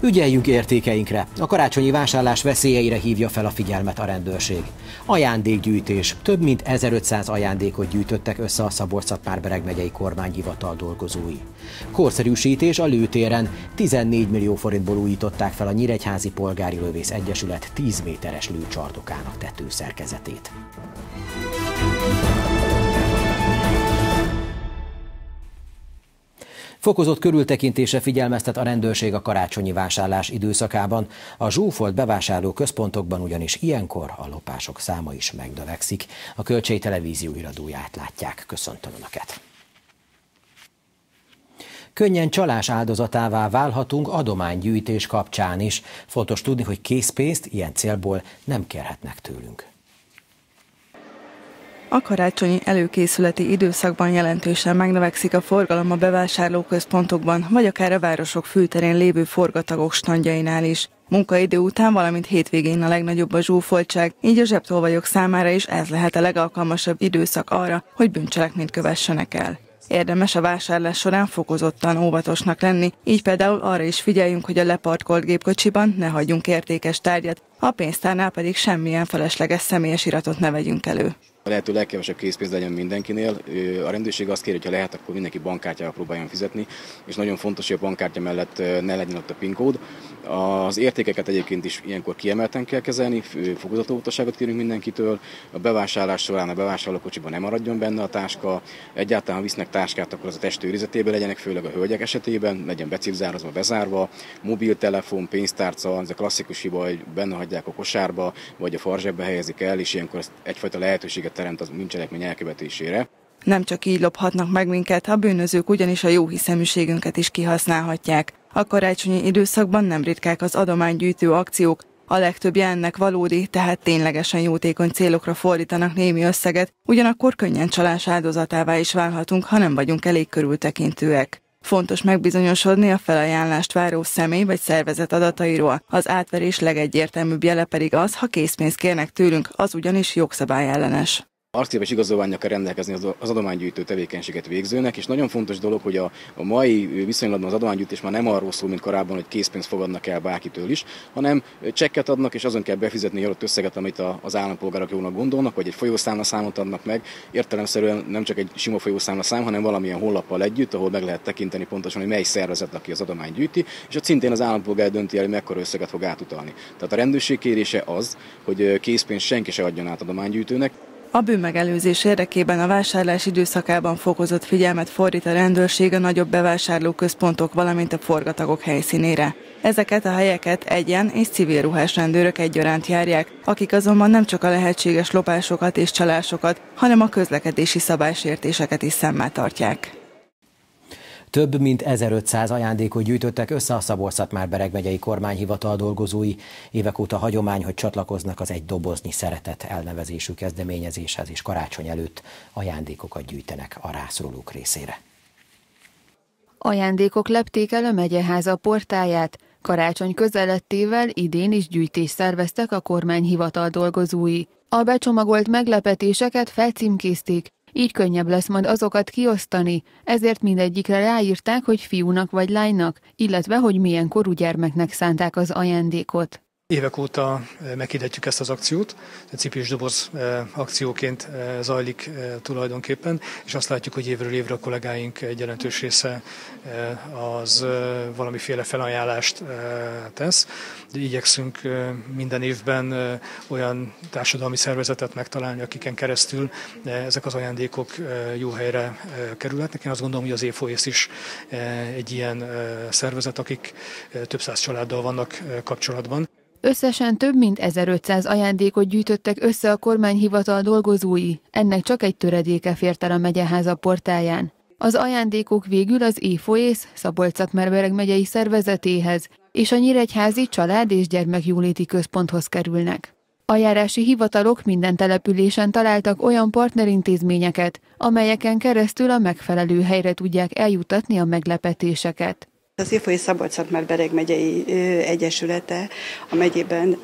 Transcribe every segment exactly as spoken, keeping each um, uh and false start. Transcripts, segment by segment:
Ügyeljünk értékeinkre! A karácsonyi vásárlás veszélyeire hívja fel a figyelmet a rendőrség. Ajándékgyűjtés. Több mint ezerötszáz ajándékot gyűjtöttek össze a Szabolcs-Szatmár-Bereg megyei kormányhivatal dolgozói. Korszerűsítés a lőtéren. tizennégy millió forintból újították fel a Nyíregyházi Polgári Lövész Egyesület tíz méteres lőcsarnokának tetőszerkezetét. Fokozott körültekintésre figyelmeztet a rendőrség a karácsonyi vásárlás időszakában. A zsúfolt bevásárló központokban ugyanis ilyenkor a lopások száma is megnövekszik. A Kölcsei Televízió híradóját látják. Köszöntöm Önöket! Könnyen csalás áldozatává válhatunk adománygyűjtés kapcsán is. Fontos tudni, hogy készpénzt ilyen célból nem kérhetnek tőlünk. A karácsonyi előkészületi időszakban jelentősen megnövekszik a forgalom a bevásárlóközpontokban, vagy akár a városok főterén lévő forgatagok standjainál is. Munkaidő után, valamint hétvégén a legnagyobb a zsúfoltság, így a zsebtolvajok számára is ez lehet a legalkalmasabb időszak arra, hogy bűncselekményt kövessenek el. Érdemes a vásárlás során fokozottan óvatosnak lenni, így például arra is figyeljünk, hogy a leparkolt gépkocsiban ne hagyjunk értékes tárgyat, a pénztárnál pedig semmilyen felesleges személyes iratot ne vegyünk elő. A lehető legkevesebb készpénz legyen mindenkinél. A rendőrség azt kéri, hogy ha lehet, akkor mindenki bankkártyával próbáljon fizetni, és nagyon fontos, hogy a bankkártya mellett ne legyen ott a PIN kód. Az értékeket egyébként is ilyenkor kiemelten kell kezelni, fokozott óvatosságot kérünk mindenkitől. A bevásárlás során a bevásárlókocsiban nem maradjon benne a táska. Egyáltalán, ha visznek táskát, akkor az a test őrizetében legyenek, főleg a hölgyek esetében, legyen becipzározva, bezárva. Mobiltelefon, pénztárca, ez a klasszikus hiba, hogy benne hagyják a kosárba, vagy a farzsebbe helyezik el, és ilyenkor ez egyfajta lehetőséget teremt az bűncselekmény elkövetésére. Nem csak így lophatnak meg minket, a bűnözők ugyanis a jó hiszeműségünket is kihasználhatják. A karácsonyi időszakban nem ritkák az adománygyűjtő akciók, a legtöbbje ennek valódi, tehát ténylegesen jótékony célokra fordítanak némi összeget, ugyanakkor könnyen csalás áldozatává is válhatunk, ha nem vagyunk elég körültekintőek. Fontos megbizonyosodni a felajánlást váró személy vagy szervezet adatairól. Az átverés legegyértelműbb jele pedig az, ha készpénzt kérnek tőlünk, az ugyanis jogszabályellenes. Arcképes igazolvánnyal kell rendelkezni az adománygyűjtő tevékenységet végzőnek, és nagyon fontos dolog, hogy a, a mai viszonylatban az adománygyűjtés már nem arról szól, mint korábban, hogy készpénzt fogadnak el bárkitől is, hanem csekket adnak, és azon kell befizetni adott összeget, amit a, az állampolgárok jónak gondolnak, vagy egy folyószámlaszámot adnak meg. Értelemszerűen nem csak egy sima folyószámlaszám, hanem valamilyen honlappal együtt, ahol meg lehet tekinteni pontosan, hogy mely szervezet, aki az adományt gyűjti, és ott szintén az állampolgár dönti el, hogy mekkora összeget fog átutalni. Tehát a rendőrség kérése az, hogy készpénzt senki se adjon át adománygyűjtőnek. A bűnmegelőzés érdekében a vásárlás időszakában fokozott figyelmet fordít a rendőrség a nagyobb bevásárlóközpontok, valamint a forgatagok helyszínére. Ezeket a helyeket egyen- és civil ruhás rendőrök egyaránt járják, akik azonban nem csak a lehetséges lopásokat és csalásokat, hanem a közlekedési szabálysértéseket is szemmel tartják. Több mint ezerötszáz ajándékot gyűjtöttek össze a Szabolcs-Szatmár-Bereg megyei kormányhivatal dolgozói. Évek óta hagyomány, hogy csatlakoznak az Egy doboznyi szeretet elnevezésű kezdeményezéshez, és karácsony előtt ajándékokat gyűjtenek a rászorulók részére. Ajándékok lepték el a megyeháza portáját. Karácsony közelettével idén is gyűjtést szerveztek a kormányhivatal dolgozói. A becsomagolt meglepetéseket felcímkézték, így könnyebb lesz majd azokat kiosztani, ezért mindegyikre ráírták, hogy fiúnak vagy lánynak, illetve hogy milyen korú gyermeknek szánták az ajándékot. Évek óta meghirdetjük ezt az akciót, cipős doboz akcióként zajlik tulajdonképpen, és azt látjuk, hogy évről évre a kollégáink egy jelentős része az valamiféle felajánlást tesz. De igyekszünk minden évben olyan társadalmi szervezetet megtalálni, akiken keresztül ezek az ajándékok jó helyre kerülhetnek. Én azt gondolom, hogy az éfoész is egy ilyen szervezet, akik több száz családdal vannak kapcsolatban. Összesen több mint ezerötszáz ajándékot gyűjtöttek össze a kormányhivatal dolgozói, ennek csak egy töredéke fért el a megyeháza portáján. Az ajándékok végül az éfoész Szabolcs-Szatmár-Bereg megyei szervezetéhez és a Nyíregyházi Család- és Gyermekjóléti Központhoz kerülnek. A járási hivatalok minden településen találtak olyan partnerintézményeket, amelyeken keresztül a megfelelő helyre tudják eljutatni a meglepetéseket. Az éfoész Szabolcs-Szatmár-Bereg megyei egyesülete a megyében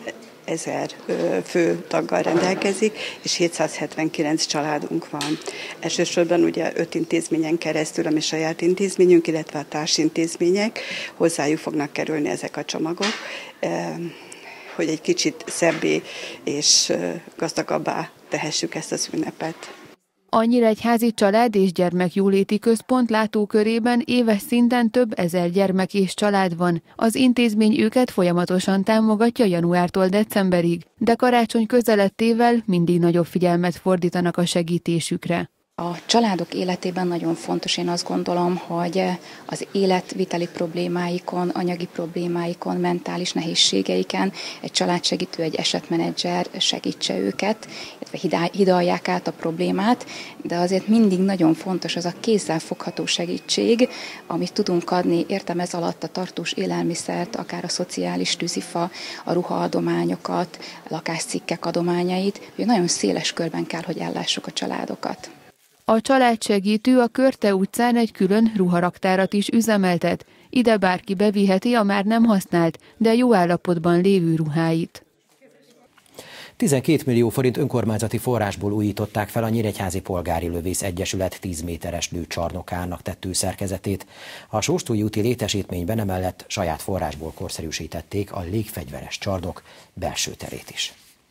ezer fő taggal rendelkezik, és hétszázhetvenkilenc családunk van. Elsősorban ugye öt intézményen keresztül, ami saját intézményünk, illetve a társintézmények, hozzájuk fognak kerülni ezek a csomagok, hogy egy kicsit szebbé és gazdagabbá tehessük ezt az ünnepet. A Nyíregyházi Család és Gyermekjóléti Központ látókörében éves szinten több ezer gyermek és család van. Az intézmény őket folyamatosan támogatja januártól decemberig, de karácsony közelettével mindig nagyobb figyelmet fordítanak a segítésükre. A családok életében nagyon fontos, én azt gondolom, hogy az életviteli problémáikon, anyagi problémáikon, mentális nehézségeiken egy családsegítő, egy esetmenedzser segítse őket, illetve hidalják át a problémát, de azért mindig nagyon fontos az a kézzelfogható segítség, amit tudunk adni, értem ez alatt a tartós élelmiszert, akár a szociális tűzifa, a ruhaadományokat, a lakáscikkek adományait, hogy nagyon széles körben kell, hogy ellássuk a családokat. A családsegítő a Körte utcán egy külön ruharaktárat is üzemeltet. Ide bárki beviheti a már nem használt, de jó állapotban lévő ruháit. tizenkét millió forint önkormányzati forrásból újították fel a Nyíregyházi Polgári Lövész Egyesület tíz méteres lőcsarnokának tetőszerkezetét. A Sóstói úti létesítményben emellett saját forrásból korszerűsítették a légfegyveres csarnok belső terét is.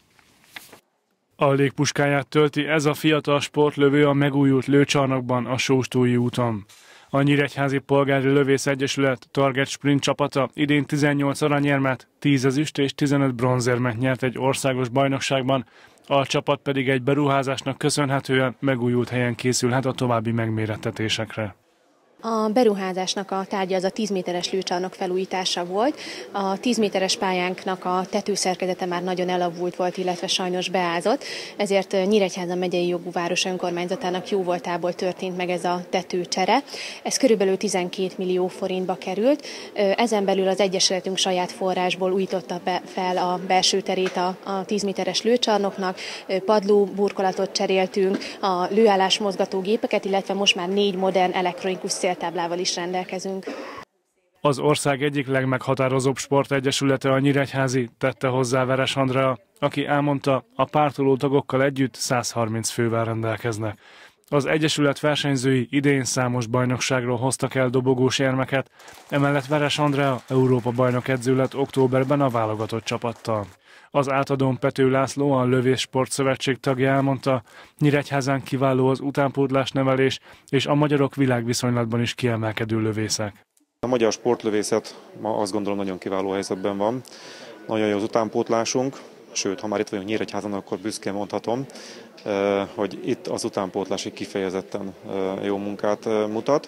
A légpuskáját tölti ez a fiatal sportlövő a megújult lőcsarnokban a Sóstói úton. A Nyíregyházi Polgári Lövész Egyesület Target Sprint csapata idén tizennyolc aranyérmet, tíz ezüst és tizenöt bronzérmet nyert egy országos bajnokságban, a csapat pedig egy beruházásnak köszönhetően megújult helyen készülhet a további megmérettetésekre. A beruházásnak a tárgya az a tíz méteres lőcsarnok felújítása volt. A tíz méteres pályánknak a tetőszerkezete már nagyon elavult volt, illetve sajnos beázott, ezért Nyíregyháza megyei jogú város önkormányzatának jóvoltából történt meg ez a tetőcsere. Ez körülbelül tizenkét millió forintba került. Ezen belül az Egyesületünk saját forrásból újította be fel a belső terét a, a tíz méteres lőcsarnoknak, padló burkolatot cseréltünk, a lőállás mozgatógépeket, illetve most már négy modern elektronikus céltáblával is rendelkezünk. Az ország egyik legmeghatározóbb sportegyesülete a Nyíregyházi, tette hozzá Veres Andrea, aki elmondta, a pártoló tagokkal együtt száz harminc fővel rendelkeznek. Az egyesület versenyzői idén számos bajnokságról hoztak el dobogós érmeket, emellett Veres Andrea Európa bajnok edző lett októberben a válogatott csapattal. Az átadón Pető László, a Lövész Sportszövetség tagja elmondta, Nyíregyházán kiváló az utánpótlás nevelés, és a magyarok világviszonylatban is kiemelkedő lövészek. A magyar sportlövészet ma azt gondolom nagyon kiváló helyzetben van. Nagyon jó az utánpótlásunk, sőt, ha már itt vagyunk Nyíregyházan, akkor büszkén mondhatom, hogy itt az utánpótlás egy kifejezetten jó munkát mutat.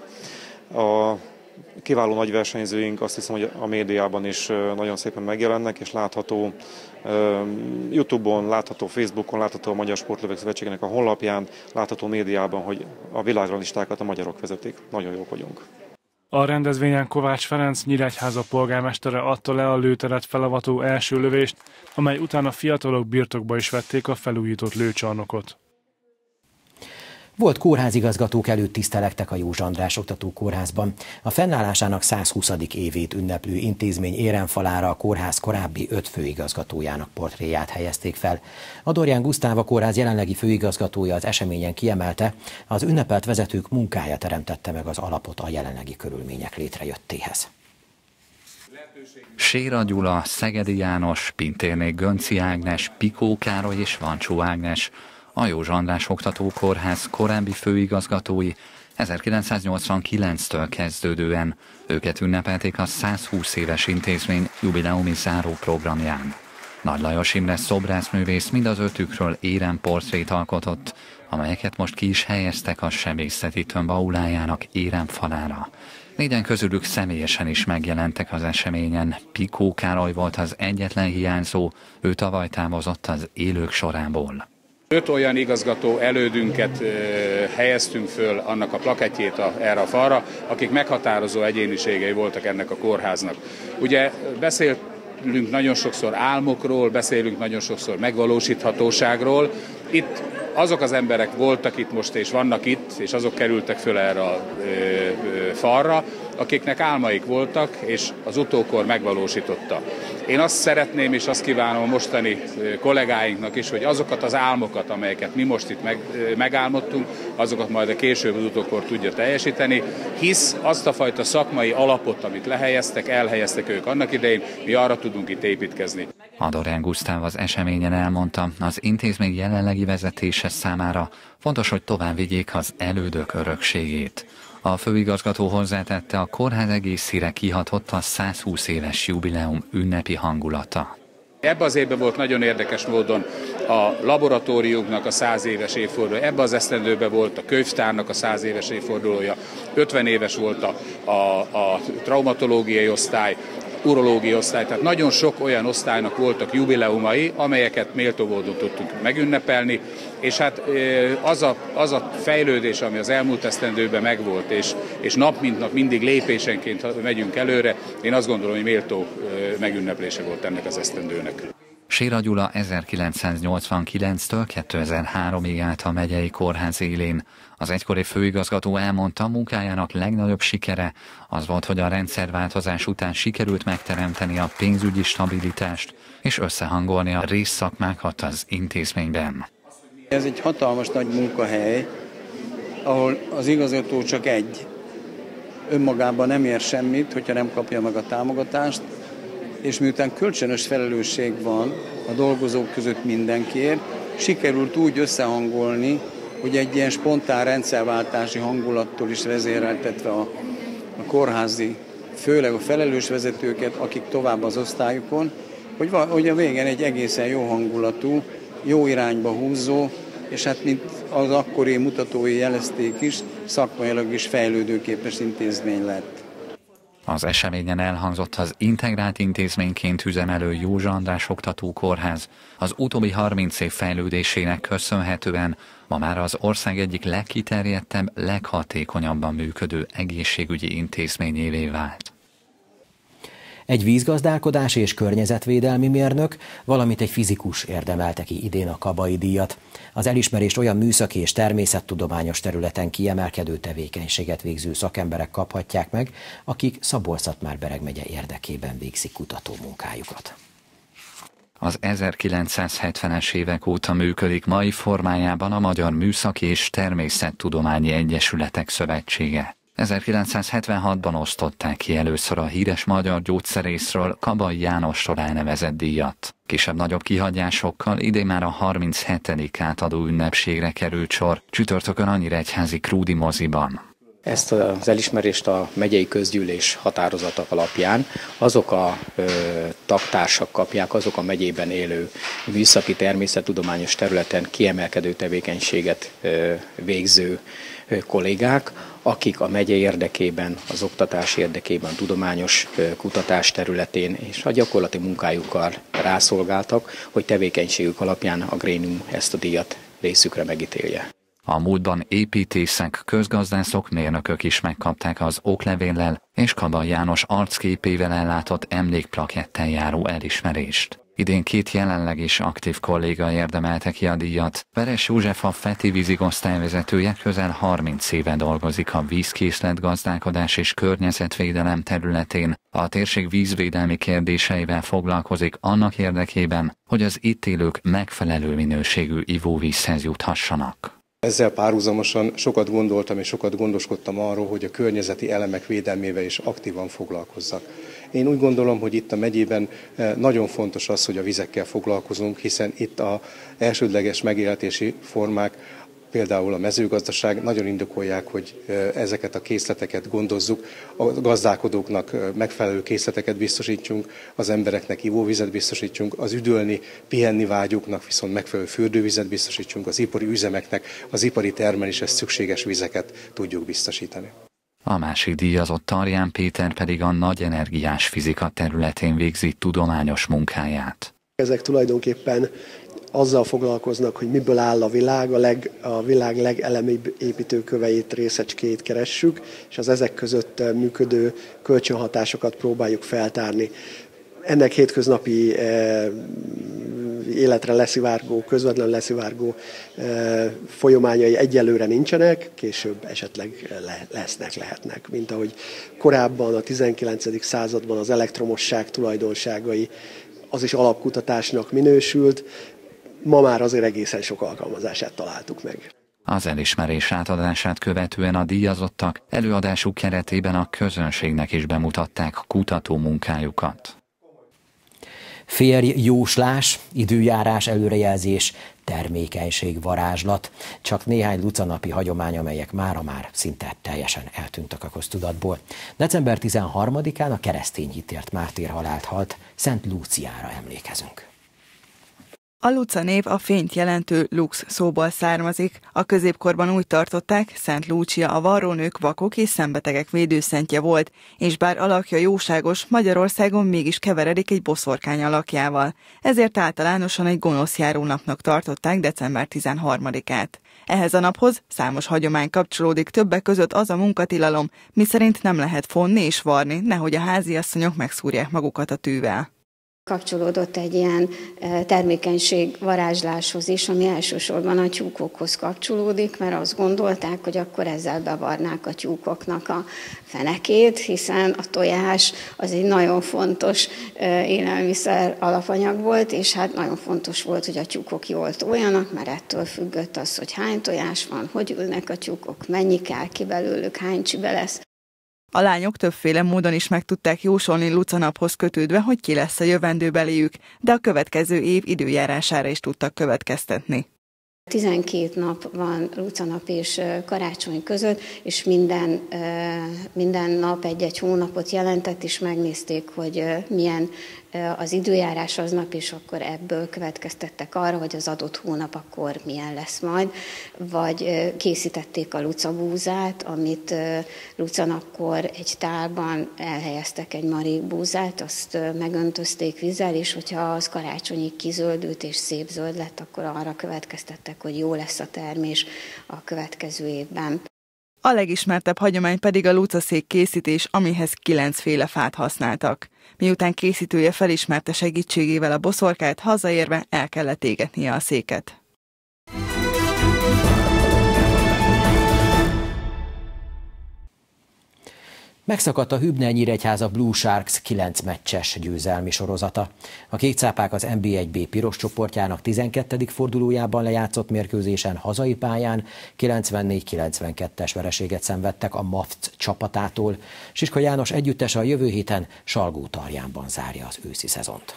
A kiváló nagy versenyzőink azt hiszem, hogy a médiában is nagyon szépen megjelennek, és látható YouTube-on, látható Facebookon, látható a Magyar Sportlövők Szövetségének a honlapján, látható médiában, hogy a világrangistákat a magyarok vezetik. Nagyon jók vagyunk. A rendezvényen Kovács Ferenc, Nyíregyháza polgármestere adta le a lőteret felavató első lövést, amely után a fiatalok birtokba is vették a felújított lőcsarnokot. Volt kórházigazgatók előtt tisztelektek a József András Oktató Kórházban. A fennállásának százhuszadik évét ünneplő intézmény éremfalára a kórház korábbi öt főigazgatójának portréját helyezték fel. Adorján Gusztáv, a kórház jelenlegi főigazgatója az eseményen kiemelte, az ünnepelt vezetők munkája teremtette meg az alapot a jelenlegi körülmények létrejöttéhez. Séra Gyula, Szegedi János, Pintérné Gönci Ágnes, Pikó Károly és Vancsó Ágnes, a József András Oktató Kórház korábbi főigazgatói ezerkilencszáznyolcvankilenctől kezdődően. Őket ünnepelték a százhúsz éves intézmény jubileumi záró programján. Nagy Lajos Imre szobrászművész mind az ötükről éremportrét alkotott, amelyeket most ki is helyeztek a sebészeti tömb aulájának éremfalára. Négyen közülük személyesen is megjelentek az eseményen. Pikó Károly volt az egyetlen hiányzó, ő tavaly távozott az élők sorából. Öt olyan igazgató elődünket helyeztünk föl annak a plakettjét a, erre a falra, akik meghatározó egyéniségei voltak ennek a kórháznak. Ugye beszélünk nagyon sokszor álmokról, beszélünk nagyon sokszor megvalósíthatóságról. Itt azok az emberek voltak itt most, és vannak itt, és azok kerültek föl erre a falra, akiknek álmaik voltak, és az utókor megvalósította. Én azt szeretném, és azt kívánom a mostani kollégáinknak is, hogy azokat az álmokat, amelyeket mi most itt meg, megálmodtunk, azokat majd a később az utókor tudja teljesíteni, hisz azt a fajta szakmai alapot, amit lehelyeztek, elhelyeztek ők annak idején, mi arra tudunk itt építkezni. Adorján Gusztáv az eseményen elmondta, az intézmény jelenlegi vezetése számára fontos, hogy tovább vigyék az elődök örökségét. A főigazgató hozzátette, a kórház egészére kihatott a százhúsz éves jubileum ünnepi hangulata. Ebben az évben volt nagyon érdekes módon a laboratóriumnak a száz éves évfordulója, ebben az esztendőben volt a könyvtárnak a száz éves évfordulója, ötven éves volt a, a, a traumatológiai osztály, urológiai osztály, tehát nagyon sok olyan osztálynak voltak jubileumai, amelyeket méltó módon tudtunk megünnepelni, és hát az a, az a fejlődés, ami az elmúlt esztendőben megvolt, és, és nap mint nap mindig lépésenként megyünk előre, én azt gondolom, hogy méltó megünneplése volt ennek az esztendőnek. Séra Gyula ezerkilencszáznyolcvankilenctől kétezer-háromig állt a megyei kórház élén. Az egykori főigazgató elmondta, munkájának legnagyobb sikere az volt, hogy a rendszerváltozás után sikerült megteremteni a pénzügyi stabilitást és összehangolni a részszakmákat az intézményben. Ez egy hatalmas nagy munkahely, ahol az igazgató csak egy. Önmagában nem ér semmit, hogyha nem kapja meg a támogatást, és miután kölcsönös felelősség van a dolgozók között mindenkiért, sikerült úgy összehangolni, hogy egy ilyen spontán rendszerváltási hangulattól is vezéreltetve a, a kórházi, főleg a felelős vezetőket, akik tovább az osztályukon, hogy, hogy a végén egy egészen jó hangulatú, jó irányba húzó, és hát mint az akkori mutatói jelezték is, szakmailag is fejlődőképes intézmény lett. Az eseményen elhangzott az integrált intézményként üzemelő Józsa András Oktatókórház. Az utóbbi harminc év fejlődésének köszönhetően ma már az ország egyik legkiterjedtebb, leghatékonyabban működő egészségügyi intézményévé vált. Egy vízgazdálkodás és környezetvédelmi mérnök, valamint egy fizikus érdemelte ki idén a Kabai díjat. Az elismerést olyan műszaki és természettudományos területen kiemelkedő tevékenységet végző szakemberek kaphatják meg, akik Szabolcs-Szatmár-Bereg megye érdekében végzik kutatómunkájukat. Az ezerkilencszázhetvenes évek óta működik mai formájában a Magyar Műszaki és Természettudományi Egyesületek Szövetsége. ezerkilencszázhetvenhatban osztották ki először a híres magyar gyógyszerészről, Kabai Jánosról elnevezett díjat. Kisebb-nagyobb kihagyásokkal idén már a harminchetedik átadó ünnepségre került sor, csütörtökön a nyíregyházi Krúdi moziban. Ezt az elismerést a megyei közgyűlés határozata alapján azok a ö, tagtársak kapják, azok a megyében élő műszaki természettudományos területen kiemelkedő tevékenységet ö, végző ö, kollégák, akik a megye érdekében, az oktatás érdekében, tudományos ö, kutatás területén és a gyakorlati munkájukkal rászolgáltak, hogy tevékenységük alapján a grémium ezt a díjat részükre megítélje. A múltban építészek, közgazdászok, mérnökök is megkapták az oklevéllel és Kabai János arcképével ellátott emlékplakettel járó elismerést. Idén két jelenleg is aktív kolléga érdemelte ki a díjat. Veres József, a Feti vízigosztályvezetője közel harminc éve dolgozik a vízkészletgazdálkodás és környezetvédelem területén. A térség vízvédelmi kérdéseivel foglalkozik annak érdekében, hogy az itt élők megfelelő minőségű ivóvízhez juthassanak. Ezzel párhuzamosan sokat gondoltam és sokat gondoskodtam arról, hogy a környezeti elemek védelmével is aktívan foglalkozzak. Én úgy gondolom, hogy itt a megyében nagyon fontos az, hogy a vizekkel foglalkozunk, hiszen itt az elsődleges megélhetési formák, például a mezőgazdaság nagyon indokolják, hogy ezeket a készleteket gondozzuk, a gazdálkodóknak megfelelő készleteket biztosítsunk, az embereknek ivóvizet biztosítsunk, az üdülni, pihenni vágyóknak viszont megfelelő fürdővizet biztosítsunk, az ipari üzemeknek, az ipari termeléshez szükséges vizeket tudjuk biztosítani. A másik díjazott Tarján Péter pedig a nagy energiás fizika területén végzi tudományos munkáját. Ezek tulajdonképpen azzal foglalkoznak, hogy miből áll a világ, a, leg, a világ legelemibb építőköveit, részecskéit keressük, és az ezek között működő kölcsönhatásokat próbáljuk feltárni. Ennek hétköznapi életre leszivárgó, közvetlen leszivárgó folyamányai egyelőre nincsenek, később esetleg lesznek, lehetnek. Mint ahogy korábban a tizenkilencedik században az elektromosság tulajdonságai, az is alapkutatásnak minősült, ma már azért egészen sok alkalmazását találtuk meg. Az elismerés átadását követően a díjazottak előadásuk keretében a közönségnek is bemutatták kutató munkájukat. Férj, jóslás, időjárás, előrejelzés, termékenység, varázslat. Csak néhány lucanapi hagyomány, amelyek mára már szinte teljesen eltűntek a köztudatból. december tizenharmadikán a keresztény hitért mártírhalált halt Szent Lúciára emlékezünk. A Luca név a fényt jelentő lux szóból származik. A középkorban úgy tartották, Szent Lúcia a varrónők, vakok és szembetegek védőszentje volt, és bár alakja jóságos, Magyarországon mégis keveredik egy boszorkány alakjával. Ezért általánosan egy gonosz járónapnak tartották december tizenharmadikát. Ehhez a naphoz számos hagyomány kapcsolódik, többek között az a munkatilalom, miszerint nem lehet fonni és varni, nehogy a háziasszonyok megszúrják magukat a tűvel. Kapcsolódott egy ilyen termékenység varázsláshoz is, ami elsősorban a tyúkokhoz kapcsolódik, mert azt gondolták, hogy akkor ezzel bevarnák a tyúkoknak a fenekét, hiszen a tojás az egy nagyon fontos élelmiszer alapanyag volt, és hát nagyon fontos volt, hogy a tyúkok jól tojjanak, mert ettől függött az, hogy hány tojás van, hogy ülnek a tyúkok, mennyi kell ki belőlük, hány csibe lesz. A lányok többféle módon is meg tudták jósolni Luca naphoz kötődve, hogy ki lesz a jövendőbeliük, de a következő év időjárására is tudtak következtetni. tizenkét nap van Luca nap és karácsony között, és minden, minden nap egy-egy hónapot jelentett, és megnézték, hogy milyen az időjárás aznap, és akkor ebből következtettek arra, hogy az adott hónap akkor milyen lesz majd, vagy készítették a lucabúzát, amit Luca napkor egy tálban elhelyeztek egy marék búzát, azt megöntözték vízzel, és hogyha az karácsonyig kizöldült és szép zöld lett, akkor arra következtettek, hogy jó lesz a termés a következő évben. A legismertebb hagyomány pedig a lucaszék készítés, amihez kilencféle fát használtak. Miután készítője felismerte segítségével a boszorkányt, hazaérve el kellett égetnie a széket. Megszakadt a Hübner-Nyíregyháza Blue Sharks kilenc meccses győzelmi sorozata. A kékcápák az en bé egy bé piros csoportjának tizenkettedik fordulójában lejátszott mérkőzésen hazai pályán kilencvennégy kilencvenkettes vereséget szenvedtek a MAFC csapatától. Siska János együttese a jövő héten Salgótarjánban zárja az őszi szezont.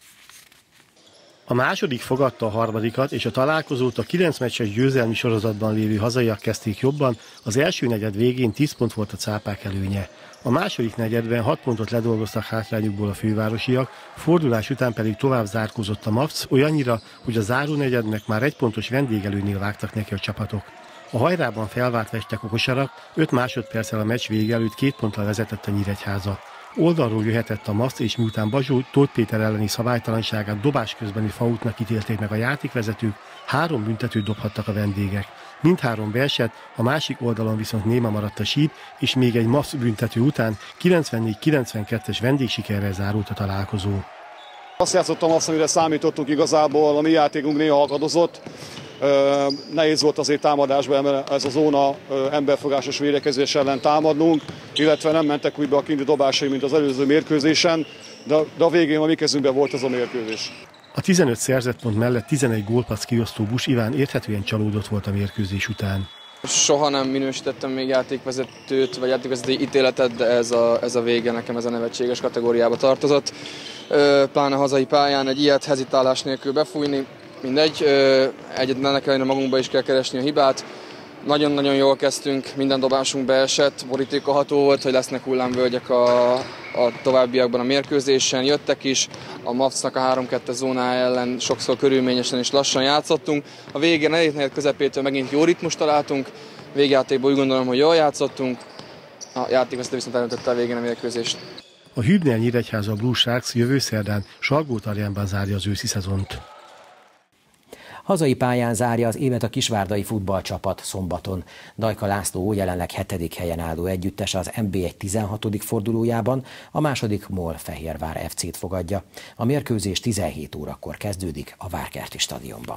A második fogadta a harmadikat, és a találkozót a kilenc meccses győzelmi sorozatban lévő hazaiak kezdték jobban, az első negyed végén tíz pont volt a cápák előnye. A második negyedben hat pontot ledolgoztak hátrányukból a fővárosiak, fordulás után pedig tovább zárkózott a MAFC olyannyira, hogy a záró negyednek már egy pontos vendégelőnél vágtak neki a csapatok. A hajrában felváltvestek a kosarak, öt másodperccel a meccs vége előtt két ponttal vezetett a Nyíregyháza. Oldalról jöhetett a MAFC, és miután Bazsó Tóth Péter elleni szabálytalanságát dobás közbeni faultnak ítélték meg a játékvezetők, három büntetőt dobhattak a vendégek. Mindhárom beesett, a másik oldalon viszont néma maradt a síp, és még egy MAFC büntető után kilencvennégy kilencvenkettes vendégsikerrel zárult a találkozó. Azt játszottam azt, amire számítottunk igazából, a mi játékunk néha akadozott. Nehéz volt azért támadásban ez a zóna emberfogásos védekezés ellen támadnunk, illetve nem mentek úgy be a kinti dobásai, mint az előző mérkőzésen, de, de a végén a mi kezünkben volt ez a mérkőzés. A tizenöt szerzett pont mellett tizenegy gólpassz kiosztó Bus Iván érthetően csalódott volt a mérkőzés után. Soha nem minősítettem még játékvezetőt, vagy játékvezetői ítéletet, de ez a, ez a vége nekem ez a nevetséges kategóriába tartozott. Pláne hazai pályán egy ilyet hezitálás nélkül befújni, mindegy, egyetlen ellenére magunkba is kell keresni a hibát. Nagyon-nagyon jól kezdtünk, minden dobásunk beesett, borítékolható volt, hogy lesznek hullámvölgyek a, a továbbiakban a mérkőzésen, jöttek is, a MAFC-nak a három kettes zónája ellen sokszor körülményesen és lassan játszottunk. A végén negyedik negyed közepétől megint jó ritmust találtunk, végjátékban úgy gondolom, hogy jól játszottunk, a játékvezető viszont elöntötte a végén a mérkőzést. A Hübner-Nyíregyháza Blue Sharks jövő szerdán Salgótarjánban zárja az őszi szezont. Hazai pályán zárja az évet a kisvárdai futballcsapat szombaton. Dajka László jelenleg hetedik helyen álló együttes az en bé egy tizenhatodik fordulójában, a második MOL Fehérvár ef cét fogadja. A mérkőzés tizenhét órakor kezdődik a Várkerti stadionban.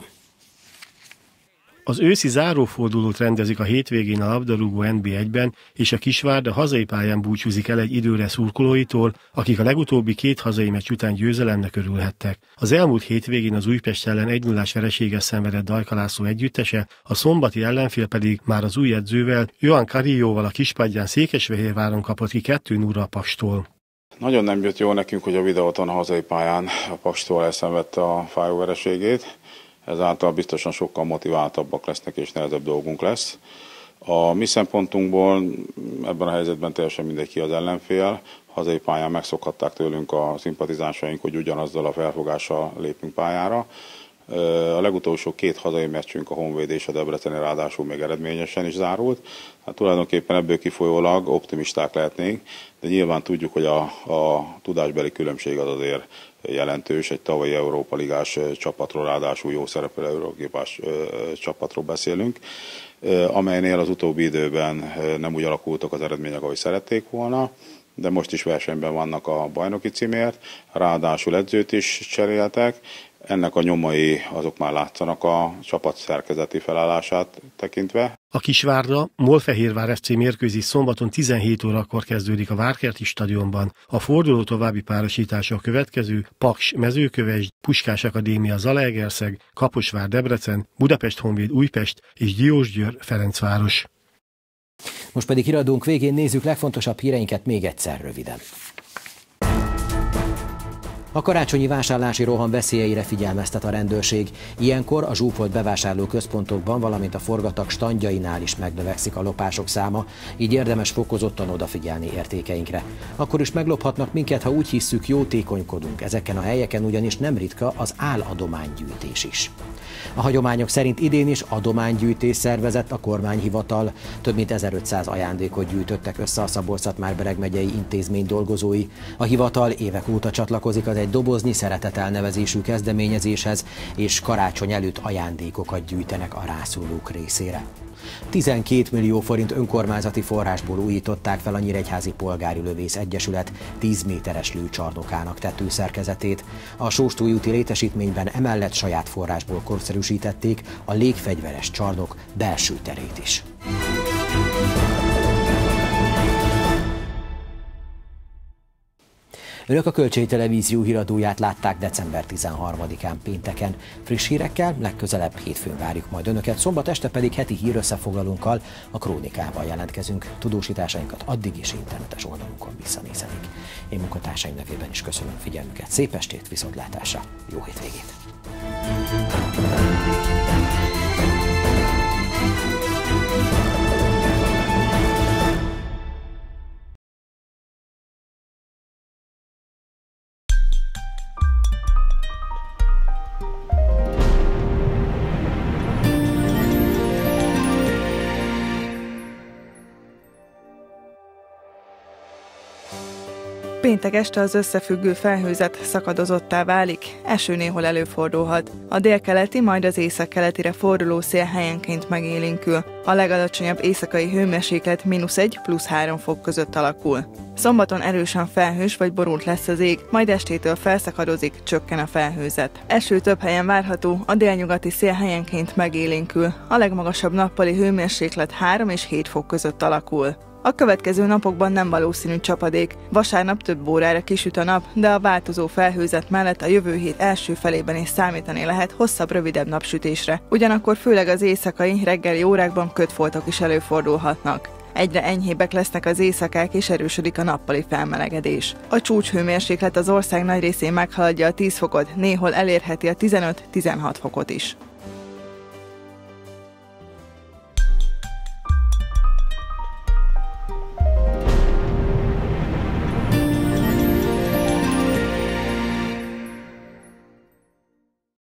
Az őszi zárófordulót rendezik a hétvégén a labdarúgó en bé egyben, és a Kisvárda hazai pályán búcsúzik el egy időre szurkolóitól, akik a legutóbbi két hazai meccs után győzelemnek örülhettek. Az elmúlt hétvégén az Újpest ellen egy nullás vereséget szenvedett Dajka László együttese, a szombati ellenfél pedig már az új edzővel, Johan Carilloval a kispadján Székesfehérváron kapott ki kettő nulla a Pakstól. Nagyon nem jött jó nekünk, hogy a Videóton a hazai pályán a Pakstól elszenvedte a fájó vereségét. Ezáltal biztosan sokkal motiváltabbak lesznek és nehezebb dolgunk lesz. A mi szempontunkból ebben a helyzetben teljesen mindegy ki az ellenfél. Hazai pályán megszokhatták tőlünk a szimpatizánsaink, hogy ugyanazzal a felfogással lépünk pályára. A legutolsó két hazai meccsünk, a Honvéd és a Debreceni ráadásul még eredményesen is zárult. Hát tulajdonképpen ebből kifolyólag optimisták lehetnénk, de nyilván tudjuk, hogy a, a tudásbeli különbség az azért jelentős. Egy tavalyi Európa Ligás csapatról, ráadásul jó szereplő európás csapatról beszélünk, amelynél az utóbbi időben nem úgy alakultak az eredmények, ahogy szerették volna, de most is versenyben vannak a bajnoki címért, ráadásul edzőt is cseréltek. Ennek a nyomai azok már látszanak a csapat szerkezeti felállását tekintve. A Kisvárda MOL Fehérvár ef cé mérkőzés szombaton tizenhét órakor kezdődik a Várkerti stadionban. A forduló további párosítása a következő: Paks Mezőkövesd, Puskás Akadémia Zalaegerszeg, Kaposvár Debrecen, Budapest Honvéd Újpest és Diósgyőr Ferencváros. Most pedig híradónk végén nézzük legfontosabb híreinket még egyszer röviden. A karácsonyi vásárlási roham veszélyeire figyelmeztet a rendőrség. Ilyenkor a zsúfolt bevásárlóközpontokban, valamint a forgatag standjainál is megnövekszik a lopások száma, így érdemes fokozottan odafigyelni értékeinkre. Akkor is meglophatnak minket, ha úgy hisszük, jótékonykodunk. Ezeken a helyeken ugyanis nem ritka az álladománygyűjtés is. A hagyományok szerint idén is adománygyűjtés szervezett a kormányhivatal. Több mint ezerötszáz ajándékot gyűjtöttek össze a Szabolcs-Szatmár-Bereg megyei intézmény dolgozói. A hivatal évek óta csatlakozik az Egy doboznyi szeretet elnevezésű kezdeményezéshez, és karácsony előtt ajándékokat gyűjtenek a rászorulók részére. tizenkét millió forint önkormányzati forrásból újították fel a Nyíregyházi Polgári Lövész Egyesület tíz méteres lőcsarnokának tetőszerkezetét. A Sóstói úti létesítményben emellett saját forrásból korszerűsítették a légfegyveres csarnok belső terét is. Önök a Kölcsei Televízió híradóját látták december tizenharmadikán pénteken. Friss hírekkel legközelebb hétfőn várjuk majd Önöket, szombat este pedig heti hírösszefoglalónkkal, a Krónikával jelentkezünk. Tudósításainkat addig is internetes oldalunkon visszanézhetik. Én munkatársaim nevében is köszönöm figyelmüket, szép estét, viszontlátásra, jó hétvégét! Péntek este az összefüggő felhőzet szakadozottá válik, eső néhol előfordulhat. A délkeleti, majd az északkeletire forduló szél helyenként megélénkül. A legalacsonyabb éjszakai hőmérséklet mínusz egy plusz három fok között alakul. Szombaton erősen felhős vagy borult lesz az ég, majd estétől felszakadozik, csökken a felhőzet. Eső több helyen várható, a délnyugati szél helyenként megélénkül. A legmagasabb nappali hőmérséklet három és hét fok között alakul. A következő napokban nem valószínű csapadék. Vasárnap több órára kisüt a nap, de a változó felhőzet mellett a jövő hét első felében is számítani lehet hosszabb, rövidebb napsütésre. Ugyanakkor főleg az éjszakai, reggeli órákban kötfoltok is előfordulhatnak. Egyre enyhébbek lesznek az éjszakák és erősödik a nappali felmelegedés. A csúcshőmérséklet az ország nagy részén meghaladja a tíz fokot, néhol elérheti a tizenöt-tizenhat fokot is.